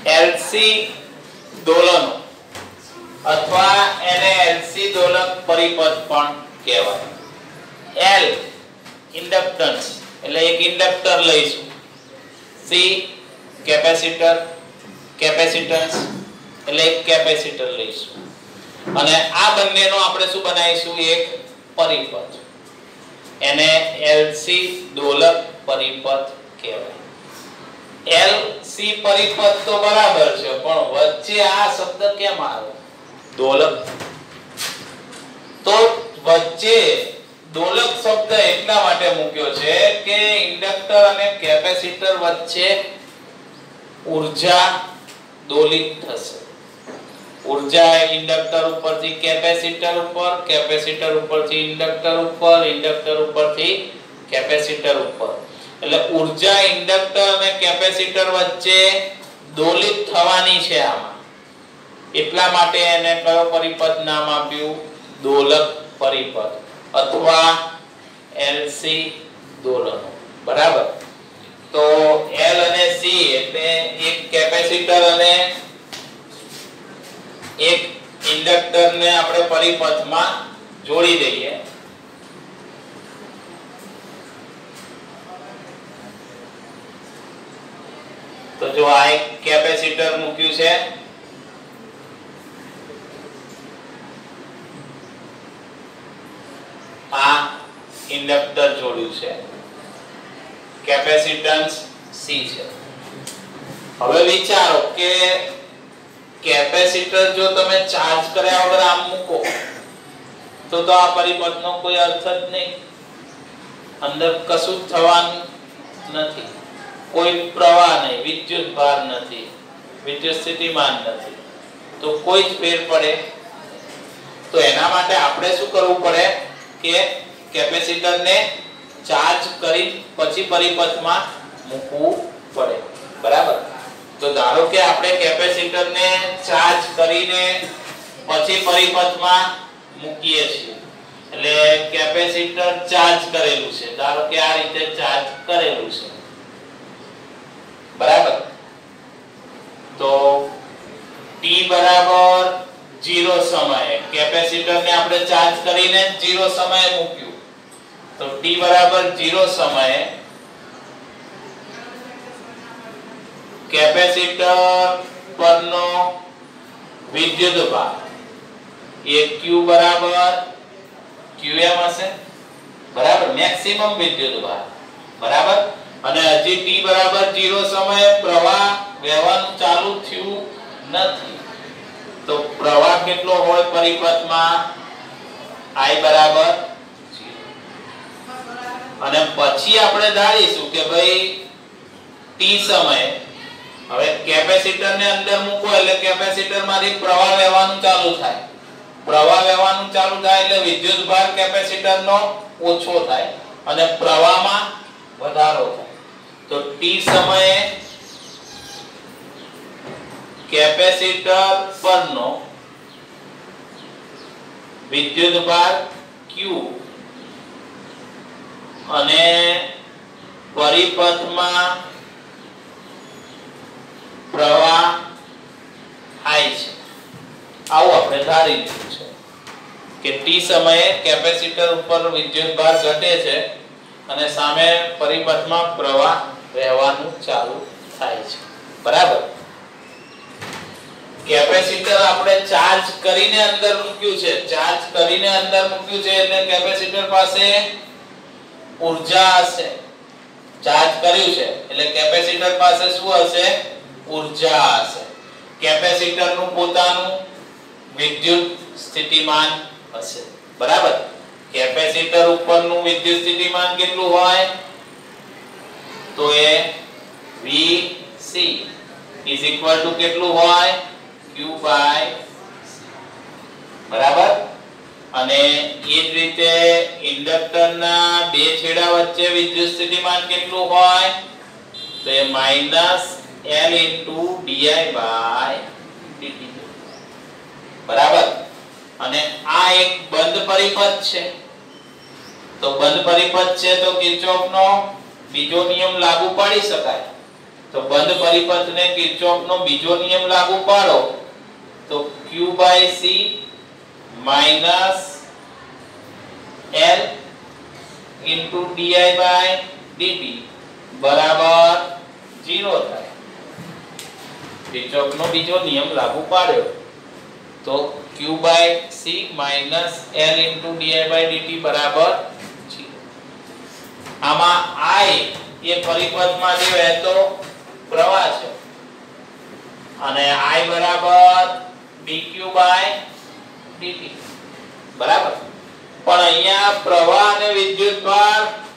LC દોલનો અથવા એને LC દોલક પરિપથ પણ કહેવાય. એલ ઇન્ડક્ટન્સ એટલે એક ઇન્ડક્ટર લઈશું. સી કેપેસિટર, કેપેસિટન્સ એટલે એક કેપેસિટર લઈશું અને આ બંનેનો આપણે શું બનાવીશું? એક પરિપથ. એને એલસી દોલક પરિપથ કહેવાય. એલસી પરિપથ તો બરાબર છે, પણ વચ્ચે આ શબ્દ કેમ આવ્યો? દોલક. તો વચ્ચે દોલક શબ્દ એટલા માટે મૂક્યો છે કે ઇન્ડક્ટર અને કેપેસિટર વચ્ચે ઊર્જા દોલિત થશે. ઊર્જા ઇન્ડક્ટર ઉપરથી કેપેસિટર ઉપર, કેપેસિટર ઉપરથી ઇન્ડક્ટર ઉપર, ઇન્ડક્ટર ઉપરથી કેપેસિટર ઉપર. એટલે ઊર્જા ઇન્ડક્ટર અને કેપેસિટર વચ્ચે દોલિત થવાની છે આમાં. એટલા માટે એને કયો પરિપથ નામ આપ્યું? દોલક પરિપથ અથવા એલસી દોલનો. બરાબર. તો એલ અને સી એટલે એક કેપેસિટર અને એક ઇન્ડક્ટર ને આપણે પરિપથમાં જોડી દઈએ. તો જો આ એક કેપેસિટર મૂક્યું છે, આ ઇન્ડક્ટર જોડ્યું છે, કેપેસિટન્સ સી છે. હવે વિચારો કે કેપેસિટર જો તમે ચાર્જ કર્યા વગર આમ મૂકો તો આ પરિપથનો કોઈ અર્થ જ નહીં. અંદર કશું જ થવાનું નથી, કોઈ પ્રવાહ નહીં, વિદ્યુત ભાર નથી, વિદ્યુત સ્થિતિમાન નથી, તો કોઈ જ ફેર પડે. તો એના માટે આપણે શું કરવું પડે કે કેપેસિટરને ચાર્જ કરી પછી પરિપથમાં મૂકવું પડે. બરાબર. તો ધારો કે આપણે કેપેસિટરને ચાર્જ કરીને પછી પરિપથમાં મૂકીએ છીએ. એટલે કેપેસિટર ચાર્જ કરેલું છે, ધારો કે આ રીતે ચાર્જ કરેલું છે. બરાબર. તો t બરાબર 0 સમયે કેપેસિટરને આપણે ચાર્જ કરીને 0 સમયે મૂક્યું. તો t બરાબર 0 સમયે કેપેસિટર પરનો વિદ્યુતભાર એ q બરાબર qm હશે. બરાબર. મેક્સિમમ વિદ્યુતભાર. બરાબર. અને હજી t બરાબર 0 સમયે પ્રવાહ વહેવાનું ચાલુ થયું નથી. તો પ્રવાહ કેટલો હોય પરિપથમાં? I બરાબર 0. અને પછી આપણે ધારીશું કે ભાઈ t સમયે હવે કેપેસિટરને અંદર મૂકો એટલે કેપેસિટરમાંથી પ્રવાહ વહેવાનું ચાલુ થાય. પ્રવાહ વહેવાનું ચાલુ થાય એટલે વિદ્યુતભાર કેપેસિટરનો ઓછો થાય અને પ્રવાહમાં વધારો થાય. તો t સમયે કેપેસિટર પરનો વિદ્યુતભાર q અને પરિપથમાં પ્રવાહ I છે. આવું આપણે ધારી લીધું છે કે t સમયે કેપેસિટર ઉપર વિદ્યુતભાર ઘટે છે અને સામે પરિપથમાં પ્રવાહ વહેવાનું ચાલુ થાય છે. બરાબર. કેપેસિટર આપણે ચાર્જ કરીને અંદર મૂક્યું છે, ચાર્જ કરીને અંદર મૂક્યું છે એટલે કેપેસિટર પાસે ઊર્જા હશે. ચાર્જ કર્યું છે એટલે કેપેસિટર પાસે શું હશે? ઊર્જા હશે. કેપેસિટરનું પોતાનું વિદ્યુત સ્થિતિમાન હશે. બરાબર. કેપેસિટર ઉપરનું વિદ્યુત સ્થિતિમાન કેટલું હોય? તો એ Vc કેટલું હોય? Q/C. બરાબર. અને એ જ રીતે ઇન્ડક્ટરના બે છેડા વચ્ચે વિદ્યુત સ્થિતિમાન કેટલું હોય? તો એ -L * di/dt. બરાબર. અને આ એક બંધ પરિપથ છે. તો બંધ પરિપથ છે તો કિર્ચોફનો બીજો નિયમ લાગુ પાડી શકાય. તો બંધ પરિપથને કિર્ચોફનો બીજો નિયમ લાગુ પાડો તો q/c - L * di/dt બરાબર 0 થાય. કિર્ચોફનો બીજો નિયમ લાગુ પાડ્યો તો q/c - L * di/dt બરાબર 0. આમાં I એ પરિપથમાં જે વહેતો પ્રવાહ છે અને I બરાબર dq/dt બરાબર. પણ અહીંયા પ્રવાહ અને વિદ્યુતભાર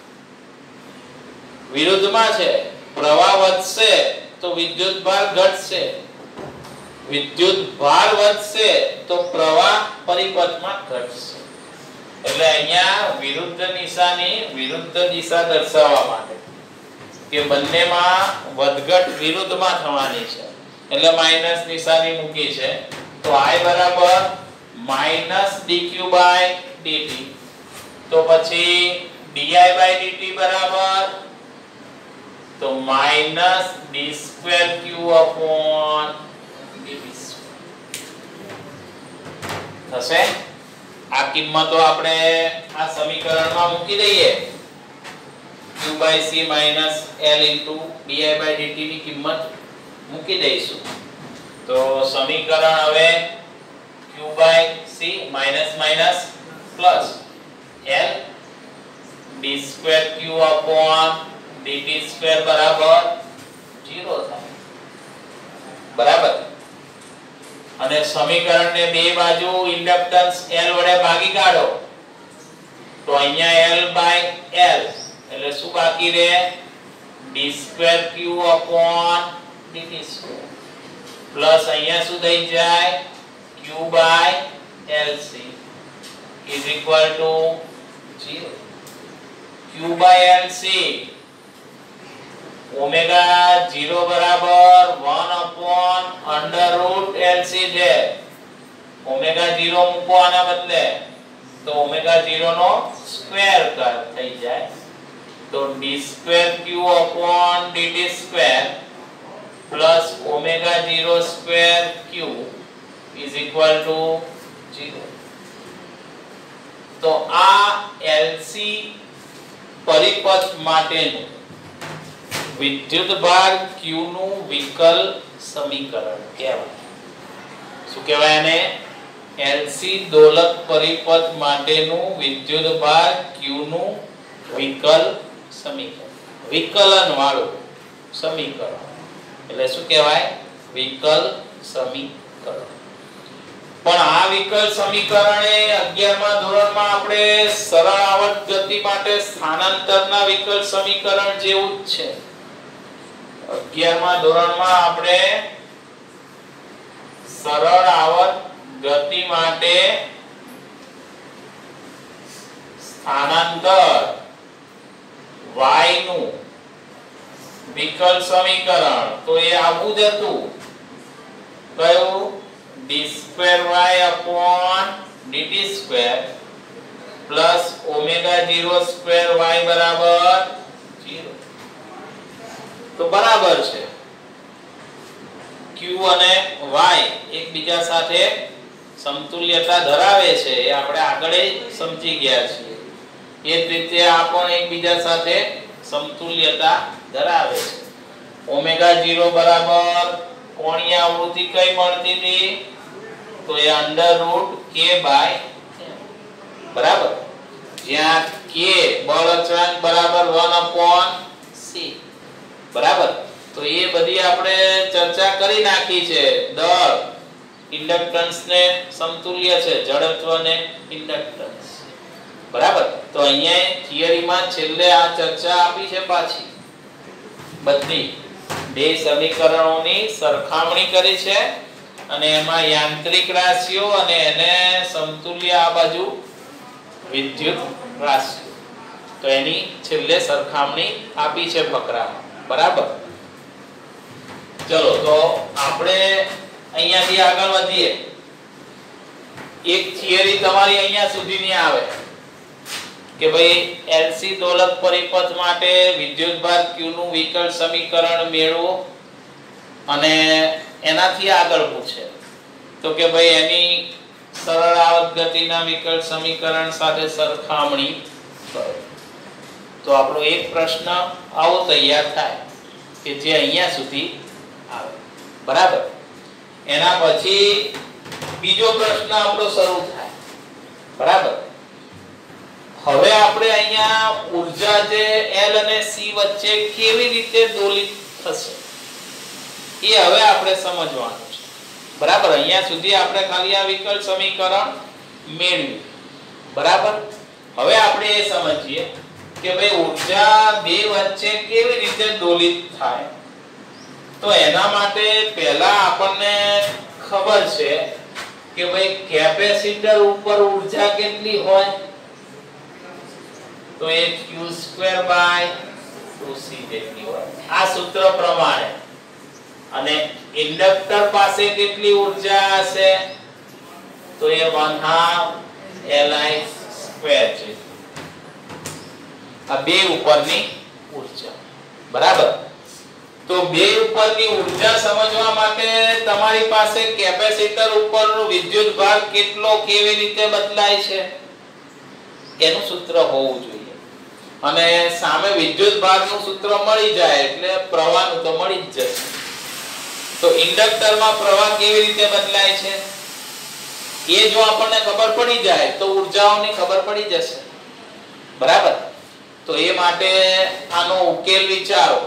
વિરુદ્ધમાં છે. પ્રવાહ વધશે તો વિદ્યુતભાર ઘટશે, વિદ્યુતભાર વધશે તો પ્રવાહ પરિપથમાં ઘટશે. એટલે અહીંયા વિરુદ્ધ નિશાની વિરુદ્ધ દિશા દર્શાવવા માટે કે બંનેમાં વધઘટ વિરુદ્ધમાં થવાની છે એટલે માઈનસ નિશાની મૂકી છે. તો I બરાબર -dq/dt તો પછી di/dt બરાબર તો -d2q/dt થશે. આ કિંમતો આપણે આ સમીકરણમાં મૂકી દઈએ. q/c - L * di/dt ની કિંમત મૂકી દઈશું તો સમીકરણ હવે q/c - પ્લસ L d2q/dt² બરાબર 0 થાય. બરાબર. અને સમીકરણને બે બાજુ ઇન્ડક્ટન્સ L વડે ભાગી કાઢો તો અહીંયા L/L એટલે શું બાકી રહે d2q/dt² પ્લસ અહીંયા શું થઈ જાય q/LC = 0. q/LC ઓમેગા 0 બરાબર 1/√LC છે. ઓમેગા 0 મૂકો આના બદલે તો ઓમેગા 0 નો સ્ક્વેર થઈ જાય તો d2q/dt² plus omega 0 square q = 0. તો આ LC પરિપથ માટેનું વિદ્યુતભાર q નું વિકલ સમીકરણ કહેવાય. શું કહેવાય એને? LC દોલક પરિપથ માટેનું વિદ્યુતભાર q નું વિકલ સમીકરણ, વિકલન વાળું સમીકરણ એટલે શું કહેવાય? વિકલ સમીકરણ. પણ આ વિકલ સમીકરણ એ 11મા ધોરણમાં આપણે સરળ આવર્ત ગતિ માટે સ્થાનાંતરના વિકલ સમીકરણ જેવું જ છે. 11મા ધોરણમાં આપણે સરળ આવર્ત ગતિ માટે સ્થાનાંતર y નું વિકલ સમીકરણ તો એ આવું જ હતું. કયું? d2y/dt² plus omega 0 square y બરાબર 0. તો બરાબર છે. q અને y એકબીજા સાથે સમતુલ્યતા ધરાવે છે એ આપણે આગળ સમજી ગયા છીએ. એ જ રીતે આ પણ એકબીજા સાથે સમતુલ્યતા ધરાવે છે. ઓમેગા 0 બરાબર કોણીય આવૃત્તિ કઈ મળતી હતી? તો એ √k/m બરાબર. જ્યાં k બળ અચળાંક બરાબર 1/c બરાબર. તો એ બધી આપણે ચર્ચા કરી નાખી છે. દળ ઇન્ડક્ટન્સ ને સમતુલ્ય છે, જડત્વ ને ઇન્ડક્ટન્સ બરાબર. તો અહીંયા થિયરીમાં છેલ્લે આ ચર્ચા આપી છે પાછી બધી બે સમીકરણોની સરખામણી કરી છે અને એમાં યાંત્રિક રાશિઓ અને એને સમતુલ્ય આ બાજુ વિદ્યુત રાશિઓ તો એની છેલ્લે સરખામણી આપી છે ફકરામાં બરાબર. ચલો તો આપણે અહીંયાથી આગળ વધીએ. એક થિયરી તમારી અહીંયા સુધીની આવે કે ભાઈ LC દોલક પરિપથ માટે વિદ્યુતભાર Q નું વિકલ સમીકરણ મેળવો અને એનાથી આગળ પૂછે તો કે ભાઈ એની સરળ આવર્ત ગતિના વિકલ સમીકરણ સાથે સરખામણી કરો તો આપણો એક પ્રશ્ન આવો તૈયાર થાય કે જે અહીંયા સુધી આવે બરાબર એના પછી બીજો પ્રશ્ન આપણો શરૂ થાય બરાબર હવે આપણે અહીંયા ઊર્જા જે L અને C વચ્ચે કેવી રીતે દોલિત થશે એ હવે આપણે સમજવાનું છે બરાબર અહીંયા સુધી આપણે ખાલી આ વિકલ સમીકરણ મેળવ્યું બરાબર હવે આપણે એ સમજીએ કે ભાઈ ઊર્જા બે વચ્ચે કેવી રીતે દોલિત થાય તો એના માટે પહેલા આપણને ખબર છે કે ભાઈ કેપેસિટર ઉપર ઊર્જા કેટલી હોય તો એ q2/2c જેટલી હોય આ સૂત્ર પ્રમાણે અને ઇન્ડક્ટર પાસે કેટલી ઊર્જા હશે તો એ 1/2 Li² છે આ બે ઉપરની ઊર્જા બરાબર તો બે ઉપરની ઊર્જા સમજવા માટે તમારી પાસે કેપેસિટર ઉપરનો વિદ્યુતભાર કેટલો કેવી રીતે બદલાય છે એનું સૂત્ર હોવું જોઈએ અને સામે વિદ્યુતભારનું સૂત્ર મળી જાય એટલે પ્રવાહનું તો મળી જ જશે તો ઇન્ડક્ટરમાં પ્રવાહ કેવી રીતે બદલાય છે એ જો આપણને ખબર પડી જાય તો ઊર્જાઓની ખબર પડી જશે બરાબર તો એ માટે આનો ઉકેલ વિચારો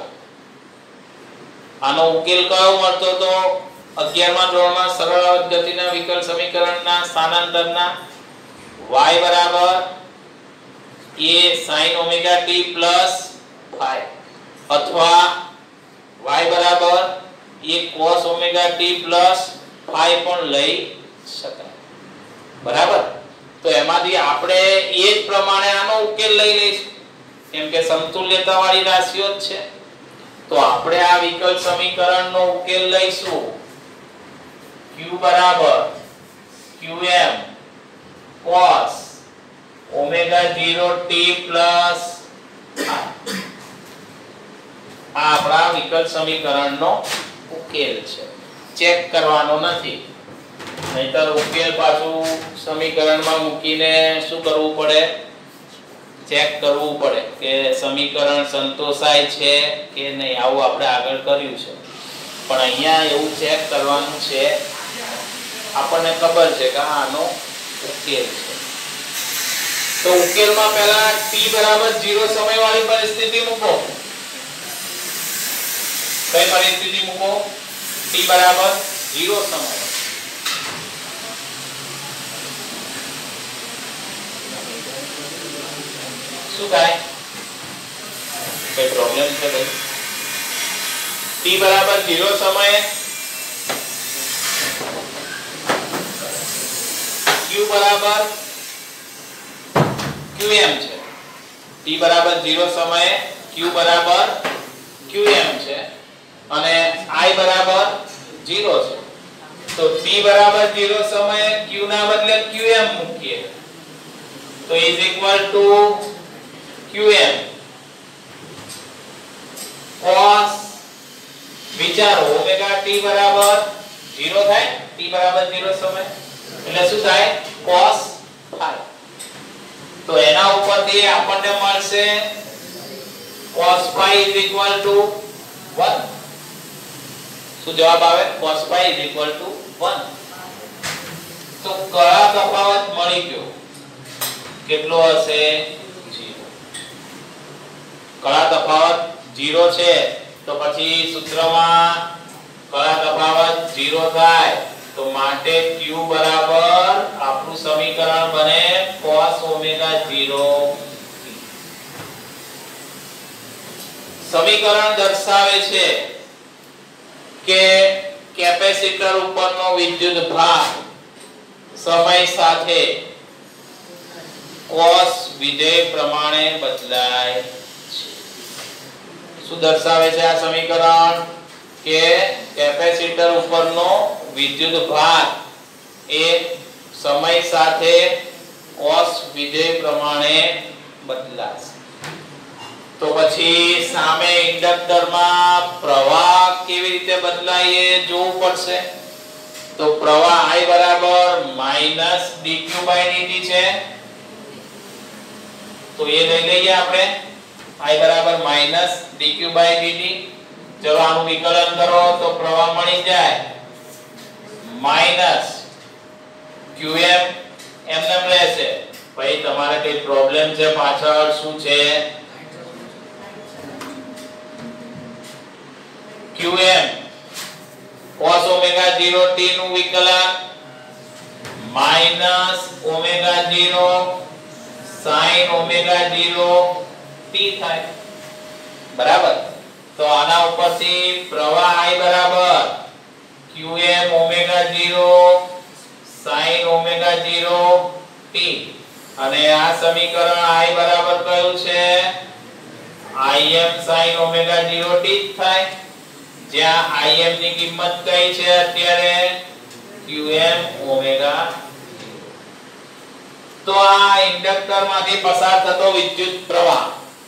આનો ઉકેલ કયો મળતો તો 11મા ધોરણમાં સરળ આવર્ત ગતિના વિકલ સમીકરણના સ્થાનાંતરના y બરાબર a sin omega t plus phi અથવા y બરાબર a cos omega t plus phi પણ લઈ શકાય બરાબર તો એમાંથી આપણે એ જ પ્રમાણે આનો ઉકેલ લઈ લઈશું કેમ કે સમતુલ્યતાવાળી રાશિઓ જ છે તો આપણે આ વિકલ સમીકરણનો ઉકેલ લઈશું q બરાબર qm cos omega 0 t plus આ આપણા વિકલ સમીકરણનો ઉકેલ છે ચેક કરવાનો નથી નહીતર ઉકેલ પાછું સમીકરણમાં મૂકીને શું કરવું પડે ચેક કરવું પડે કે સમીકરણ સંતોષાય છે કે નહીં આવું આપણે આગળ કર્યું છે પણ અહીંયા એવું ચેક કરવાનું છે આપણને ખબર છે કે આનો ઉકેલ છે તો ઉકેલમાં પહેલા t બરાબર 0 સમયવાળી પરિસ્થિતિ મૂકો કઈ પરિસ્થિતિ મૂકો t બરાબર 0 સમય શું થાય કઈ પ્રોબ્લેમ છે ભાઈ t બરાબર 0 સમયે q બરાબર qm છે t બરાબર 0 સમયે q બરાબર qm છે અને I બરાબર 0 છે તો t બરાબર 0 સમયે q ના બદલે qm મૂકીએ તો is equal to qm cos વિચારો ઓમેગા t બરાબર 0 થાય t બરાબર 0 સમય એટલે શું થાય cos phi તો એના ઉપરથી આપણને મળશે cos phi is equal to 1 શું જવાબ આવે cos phi is equal to 1 તો કયા તફાવત મળી ગયો કેટલો હશે 0 કયા તફાવત 0 છે તો પછી સૂત્રમાં કયા તફાવત 0 થાય તો માટે q બરાબર આપણું સમીકરણ બને cos omega 0 સમીકરણ દર્શાવે છે કે કેપેસિટર ઉપરનો વિદ્યુતભાર સમય સાથે cos વિધેય પ્રમાણે બદલાય છે શું દર્શાવે છે આ સમીકરણ કે કેપેસિટર ઉપરનો વિદ્યુતભાર એ સમય સાથે cos વિધેય પ્રમાણે બદલાશે. તો પછી સામે ઇન્ડક્ટરમાં પ્રવાહ કેવી રીતે બદલાય એ જોવું પડશે. તો પ્રવાહ I બરાબર -dq/dt છે. તો એ લઈ લઈએ આપણે. I બરાબર -dq/dt. ચલો આનું વિકલન કરો તો પ્રવાહ મળી જાય -qm એમનેમ રહેશે. ભાઈ તમારે કઈ પ્રોબ્લેમ છે પાછળ? શું છે? qm cos ω0 t નું વિકલન -ω0 sin ω0 t થાય. બરાબર. તો આના ઉપરથી પ્રવાહ I બરાબર qm ω0 sin ω0 t અને આ સમીકરણ I બરાબર કયું છે? Im sin ω0 t થાય. જ્યાં Im ની કિંમત કઈ છે અત્યારે? qm ω0. તો આ ઇન્ડક્ટરમાંથી પસાર થતો વિદ્યુત પ્રવાહ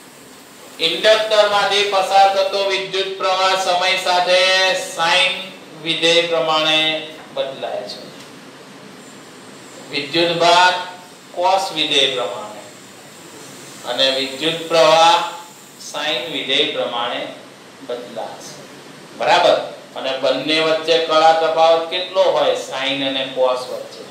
સમય સાથે સાઇન વિધેય પ્રમાણે બદલાય છે. વિદ્યુત ભાર cos વિધેય પ્રમાણે અને વિદ્યુત પ્રવાહ સાઇન વિધેય પ્રમાણે બદલાશે. બરાબર. અને બંને વચ્ચે કળા તફાવત કેટલો હોય? સાઇન અને cos વચ્ચે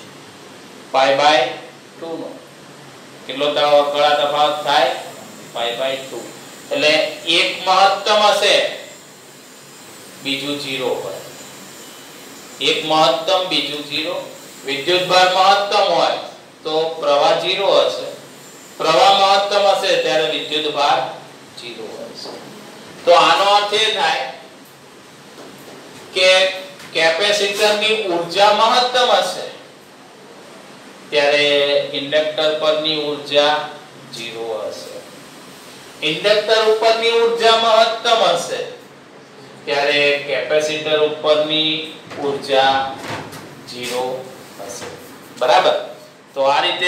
π/2 નો. કેટલો કળા તફાવત થાય? π/2. એટલે એક મહત્તમ હશે, બીજું 0 હોય. એક મહત્તમ, બીજું 0. વિદ્યુતભાર મહત્તમ હોય તો પ્રવાહ 0 હશે. પ્રવાહ મહત્તમ હશે ત્યારે વિદ્યુતભાર 0 હશે. તો આનો અર્થ એ થાય કે કેપેસિટરની ઊર્જા મહત્તમ હશે ત્યારે ઇન્ડક્ટર પરની ઊર્જા 0 હશે. ઇન્ડક્ટર ઉપરની ઊર્જા મહત્તમ હશે ત્યારે કેપેસિટર ઉપરની ઊર્જા 0 હશે. બરાબર. તો આ રીતે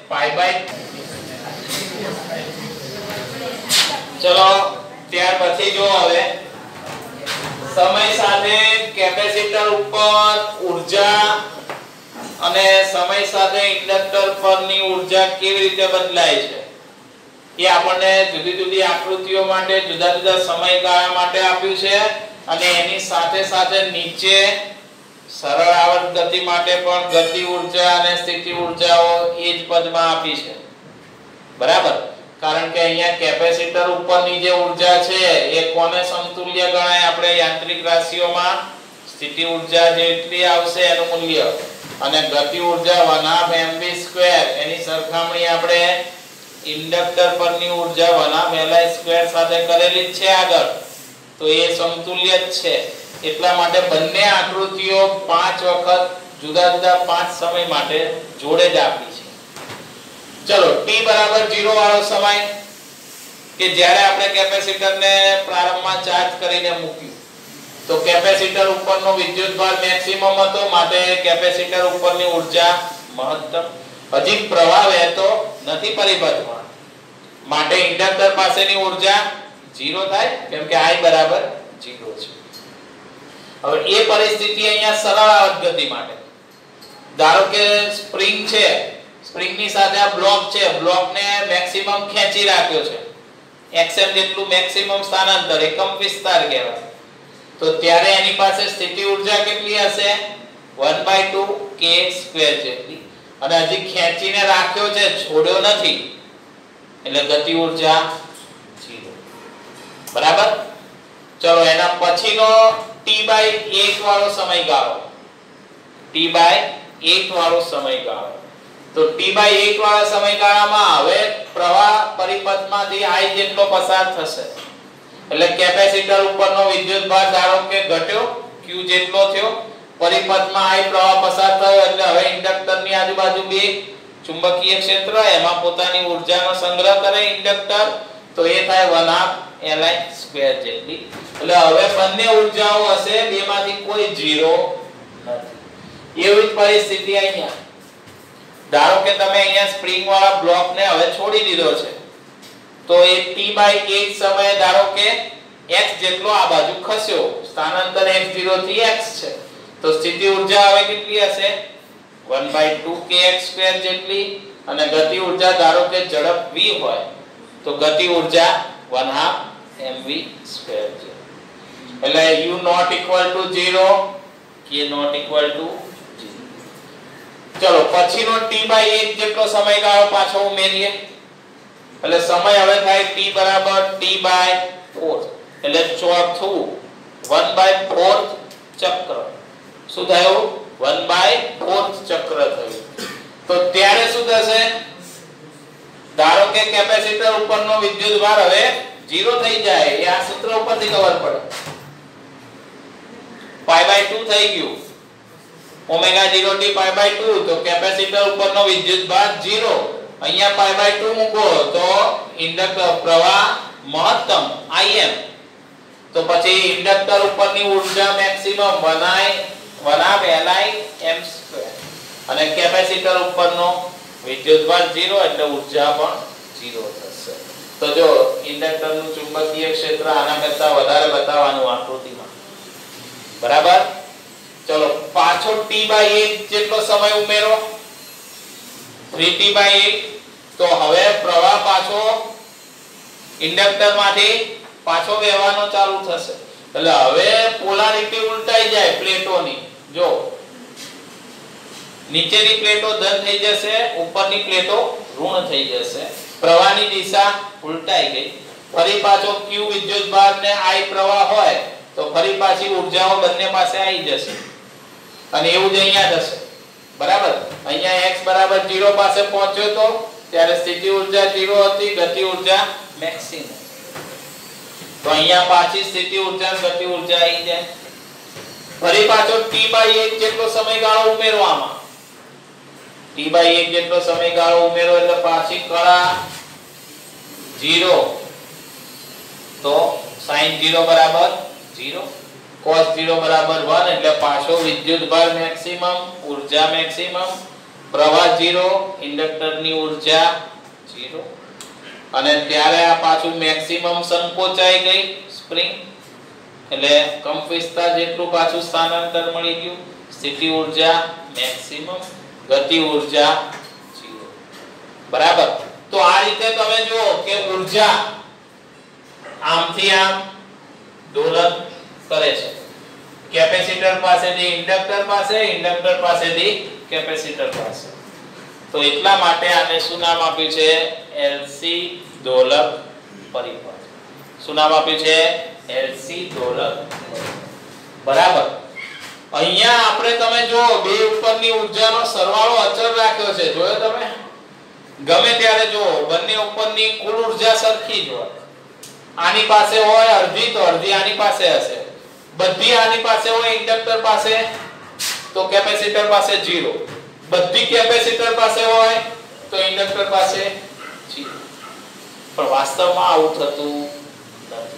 ચલો ત્યાર પછી જો હવે સમય સાથે કેપેસિટર ઉપર ઊર્જા અને સમય સાથે ઇન્ડક્ટર પરની ઊર્જા કેવી રીતે બદલાય છે એ આપણને જુદી જુદી આકૃતિઓ માટે જુદા જુદા સમયગાળા માટે આપ્યું છે. અને એની સાથે સાથે નીચે સરળ આવર્ત ગતિ માટે પણ ગતિ ઊર્જા અને સ્થિતિ ઊર્જાઓ એ જ પદમાં આપી છે. બરાબર. કારણ કે અહીંયા કેપેસિટર ઉપરની જે ઊર્જા છે એ કોને સમતુલ્ય ગણાય? આપણે યાંત્રિક રાશિઓમાં સ્થિતિ ઊર્જા જેટલી આવશે એનું મૂલ્ય અને ગતિ ઊર્જા 1/mv² એની સરખામણી આપણે ઇન્ડક્ટર પરની ઊર્જા 1/li² સાથે કરેલી છે આગળ. તો એ સમતુલ્ય જ છે. એટલા માટે બંને આકૃતિઓ 5 વખત જુદા જુદા 5 સમય માટે જોડે જ આપી છે. ચલો t બરાબર 0 વાળો સમય કે જ્યારે આપણે કેપેસિટરને પ્રારંભમાં ચાર્જ કરીને મૂક્યું તો કેપેસિટર ઉપરનો વિદ્યુતભાર મેક્સિમમ હતો માટે કેપેસિટર ઉપરની ઊર્જા મહત્તમ. હજી પ્રવાહ વહેતો નથી પરિપથમાં માટે ઇન્ડક્ટર પાસેની ઊર્જા 0 થાય કેમ કે I બરાબર 0 છે. હવે એ પરિસ્થિતિ અહીંયા સરળ આવર્ત ગતિ માટે ધારો કે સ્પ્રિંગ છે, સ્પ્રિંગની સાથે આ બ્લોક છે, બ્લોકને મેક્સિમમ ખેંચી રાખ્યો છે. xm જેટલું મેક્સિમમ સ્થાનાંતર એકમ વિસ્તાર કહેવાય. તો ત્યારે એની પાસે સ્થિતિ ઊર્જા કેટલી હશે? 1/2 k² જેટલી. અને હજી ખેંચીને રાખ્યો છે, છોડ્યો નથી, એટલે ગતિ ઊર્જા 0. બરાબર. ચલો એના પછીનો t/1 વાળો સમયગાળો, t/1 વાળો સમયગાળો. તો t/1 વાળા સમયગાળામાં હવે પ્રવાહ પરિપથમાંથી I જેટલો પસાર થશે એટલે કેપેસિટર ઉપરનો વિદ્યુતભાર ધારો કે ઘટ્યો, q જેટલો થયો. પરિપથમાં I પ્રવાહ પસાર થયો એટલે હવે ઇન્ડક્ટરની આજુબાજુ બે ચુંબકીય ક્ષેત્ર, એમાં પોતાની ઊર્જાનો સંગ્રહ કરે ઇન્ડક્ટર. તો એ થાય 1/li² જેટલી. એટલે હવે બંને ઊર્જાઓ હશે, બેમાંથી કોઈ 0 નથી. એવી જ પરિસ્થિતિ અહીંયા ધારો કે તમે અહીંયા સ્પ્રિંગ વાળા બ્લોક ને હવે છોડી દીધો છે તો એ t/8 સમયે ધારો કે x જેટલો આ બાજુ ખસ્યો, સ્થાનાંતર x0 થી x છે, તો સ્થિતિ ઊર્જા હવે કેટલી હશે 1/2kx² જેટલી, અને ગતિ ઊર્જા ધારો કે ઝડપ v હોય તો ગતિ ઊર્જા 1/2 mv² છે. એટલે u not equal to 0, k not equal to 0. ચલો પછીનો t/8 જેટલો સમયગાળો પાછો ઉમેરીએ. એટલે સમય હવે થાય t = t/4, એટલે ચોથું 1/4 ચક્ર. શું થયું? 1/4 ચક્ર થયું. તો ત્યારે શું થશે? ધારો કે કેપેસિટર ઉપરનો વિદ્યુતભાર હવે 0 થઈ જાય. એ આ સૂત્ર ઉપરથી ખબર પડે. π/2 થઈ ગયું. ω0 t π/2, તો કેપેસિટર ઉપરનો વિદ્યુતભાર 0. અહીંયા π/2 મૂકો તો ઇન્ડક્ટર પ્રવાહ મહત્તમ Im. તો પછી ઇન્ડક્ટર ઉપરની ઊર્જા મેક્સિમમ 1/2 Li m², અને કેપેસિટર ઉપરનો વિદ્યુતભાર 0 એટલે ઊર્જા પણ 0 થશે. તો જો ઇન્ડક્ટરનું ચુંબકીય ક્ષેત્ર આના કરતા વધારે બતાવવાનું આકૃતિમાં. બરાબર? ચલો પાછો t/8 જેટલો સમય ઉમેરો, 3t/8. તો હવે પ્રવાહ પાછો ઇન્ડક્ટરમાંથી પાછો વહેવાનો ચાલુ થશે. એટલે હવે પોલારિટી ઉલટાઈ જાય પ્લેટોની. જો નીચેની પ્લેટો ધન થઈ જશે, ઉપરની પ્લેટો ઋણ થઈ જશે. પ્રવાહની દિશા ઉલટાઈ ગઈ. ફરી પાછો q વિદ્યુતભાર ને I પ્રવાહ હોય તો ફરી પાછી ઊર્જાઓ બંને પાસે આવી જશે. અને એવું જ અહીંયા થશે. બરાબર? અહીંયા x = 0 પાસે પહોંચ્યો તો ત્યારે સ્થિતિ ઊર્જા 0 હતી, ગતિ ઊર્જા મેક્સિમમ. તો અહીંયા પાછી સ્થિતિ ઊર્જા અને ગતિ ઊર્જા આવી જાય. ફરી પાછો t/8 જેટલો સમયગાળો ઉમેરવામાં. t/8 જેટલો સમયગાળો ઉમેરો એટલે પાછી કળા 0. તો sin 0 = 0, cos 0 = 1, એટલે પાછો વિદ્યુતભાર મેક્સિમમ, ઊર્જા મેક્સિમમ, પ્રવાહ 0, ઇન્ડક્ટરની ઊર્જા 0. અને ત્યારે આ પાછું મેક્સિમમ સંકોચાઈ ગઈ સ્પ્રિંગ, એટલે કંપવિસ્તાર જેટલું પાછું સ્થાનાંતર મળી ગયું. સ્થિતિ ઊર્જા મેક્સિમમ, ગતિ ઊર્જા 0. બરાબર? તો આ રીતે તમે જુઓ કે ઊર્જા આમથી આમ દોલન કરે છે. કેપેસિટર પાસેથી ઇન્ડક્ટર પાસે, ઇન્ડક્ટર પાસેથી કેપેસિટર પાસે. તો એટલા માટે આને શું નામ આપ્યું છે? LC દોલક પરિપથ. શું નામ આપ્યું છે? LC દોલક. બરાબર? અહીંયા આપણે તમે જો બે ઉપરની ઊર્જાનો સરવાળો અચળ રાખ્યો છે. જોયો તમે? ગમે ત્યારે જો બંને ઉપરની કુલ ઊર્જા સરખી જ હોય. આની પાસે હોય અડધી તો અડધી આની પાસે હશે. બધી આની પાસે હોય ઇન્ડક્ટર પાસે તો કેપેસિટર પાસે 0. બધી કેપેસિટર પાસે હોય તો ઇન્ડક્ટર પાસે 0. પણ વાસ્તવમાં આવું થતું નથી.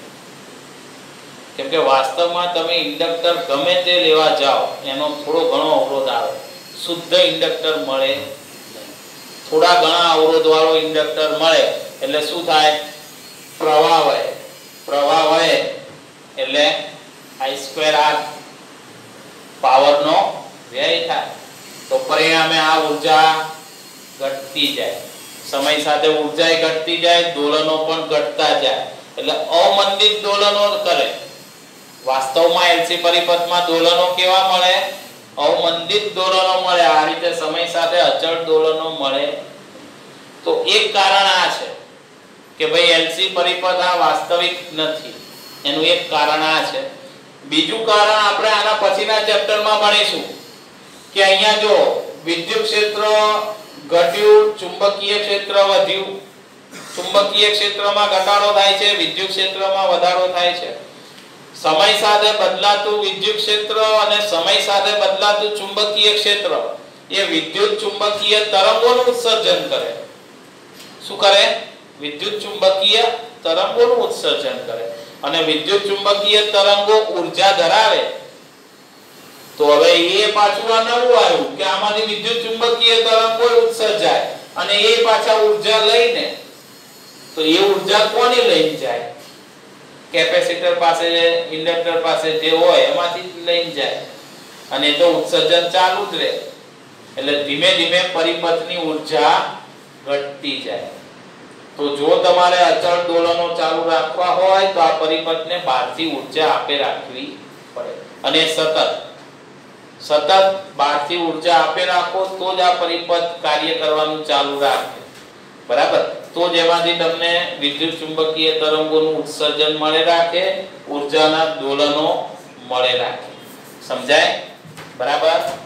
કેમ કે વાસ્તવમાં તમે ઇન્ડક્ટર ગમે તે લેવા જાઓ એનો થોડો ઘણો અવરોધ આવે, શુદ્ધ ઇન્ડક્ટર મળે નહીં. થોડા ઘણા અવરોધ વાળો ઇન્ડક્ટર મળે એટલે શું થાય? પ્રવાહ વહે. પ્રવાહ વહે એટલે I²R પાવરનો વ્યય થાય. તો પરિણામે આ ઊર્જા ઘટતી જાય. સમય સાથે ઊર્જા ઘટતી જાય, દોલનો પણ ઘટતા જાય. એટલે અમંદિત દોલનો કરે. વાસ્તવમાં LC પરિપથમાં દોલનો કેવા મળે? અવમંદિત દોલનો મળે. આ રીતે સમય સાથે અચળ દોલનો મળે. તો એક કારણ આ છે કે ભાઈ LC પરિપથ આ વાસ્તવિક નથી. એનું એક કારણ આ છે. બીજું કારણ આપણે આના પછીના ચેપ્ટરમાં ભણીશું કે અહીંયા જો વિદ્યુત ક્ષેત્ર ઘટ્યું, ચુંબકીય ક્ષેત્ર વધ્યું. ચુંબકીય ક્ષેત્રમાં ઘટાડો થાય છે, વિદ્યુત ક્ષેત્રમાં વધારો થાય છે. સમય સાથે બદલાતું વિદ્યુત ક્ષેત્ર અને સમય સાથે બદલાતું ચુંબકીય ક્ષેત્ર એ વિદ્યુત ચુંબકીય તરંગોનું ઉત્સર્જન કરે. શું કરે? વિદ્યુત ચુંબકીય તરંગોનું ઉત્સર્જન કરે. અને વિદ્યુત ચુંબકીય તરંગો ઊર્જા ધરાવે તો હવે એ પાછું આ નવું આવ્યું કે આમાંથી વિદ્યુત ચુંબકીય તરંગો ઉત્સર્જાય અને એ પાછા ઊર્જા લઈને, તો એ ઊર્જા કોની લઈને જાય? કેપેસિટર પાસે, ઇન્ડક્ટર પાસે જે હોય એમાંથી લઈને જાય અને તો ઉત્સર્જન ચાલુ જ રહે. એટલે ધીમે ધીમે પરિપથની ઊર્જા ઘટતી જાય. તો જો તમારે અચળ દોલનો ચાલુ રાખવા હોય તો આ પરિપથને બહારથી ઊર્જા આપે રાખવી પડે અને સતત બહારથી ઊર્જા આપે રાખો તો જ આ પરિપથ કાર્ય કરવાનું ચાલુ રાખે. બરાબર? તો જ એમાંથી તમને વિદ્યુત ચુંબકીય તરંગોનું ઉત્સર્જન મળે રાખે, ઊર્જાના દોલનો મળે રાખે. સમજાય? બરાબર?